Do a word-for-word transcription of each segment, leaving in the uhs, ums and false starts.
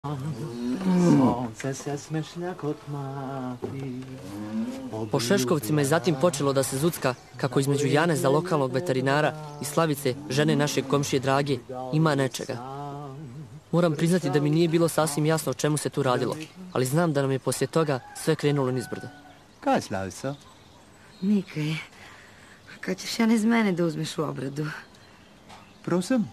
Po Šeškovcima je zatim počelo da se zucka kako između Jane za lokalnog veterinara i Slavice, žene našeg komšije Drage, ima nečega. Moram priznati da mi nije bilo sasvim jasno o čemu se tu radilo, ali znam da nam je poslije toga sve krenulo nizbrdo. Kaj je, Slavica? Nikaj, kad ćeš Jane iz mene da uzmeš u obradu? Prosim?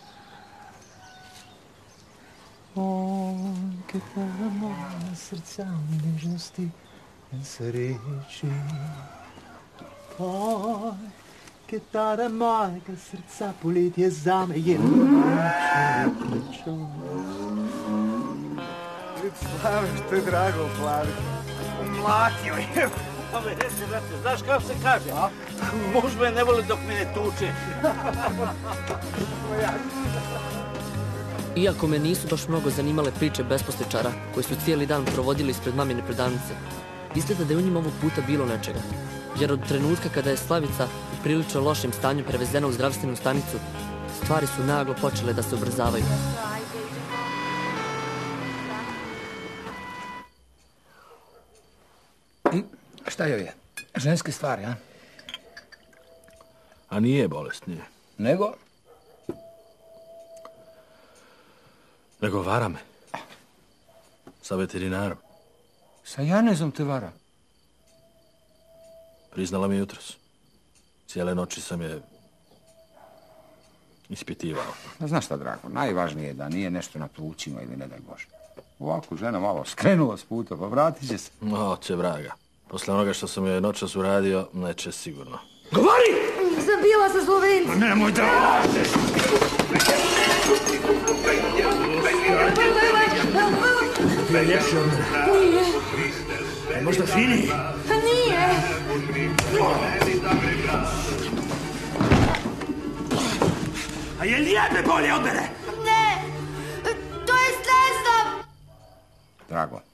O, kitara moja srca u nežnosti in sreči. O, kitara mojega srca, poletje zame je nočno. Slaviš te, Drago, Slaviš. Umlatio je. Pa me reci, brate, znaš kako se kaže? A? Muž me ne voli dok me ne tuče. Iako me nisu baš mnogo zanimale priče besposličara koji su cijeli dan provodili ispred mamine prodavnice, izgleda da je u njima ovog puta bilo nečega. Jer od trenutka kada je Slavica u prilično lošem stanju prevezena u zdravstvenu stanicu, stvari su naglo počele da se ubrzavaju. I šta joj je? Ženske stvari, a? A nije bolest, nije. Nego? Nego vara me. Sa veterinarom. Sa Janezom te vara? Priznala mi jutros. Cijele noći sam je ispitivao. Znaš šta, Drago, najvažnije je da nije nešto na plućima ili ne daj Bože. Ovako žena malo skrenula s puta, pa vratit će se. Oće vraga. Posle onoga što sam joj noćas uradio, neće sigurno. Govori! Zabila sa Slovenci. Nemoj da lažeš! Nije ljepši od mene. Nije. Je možda finiji? Nije. A je li jebe bolje od mene? Ne. To je Stezda. Drago,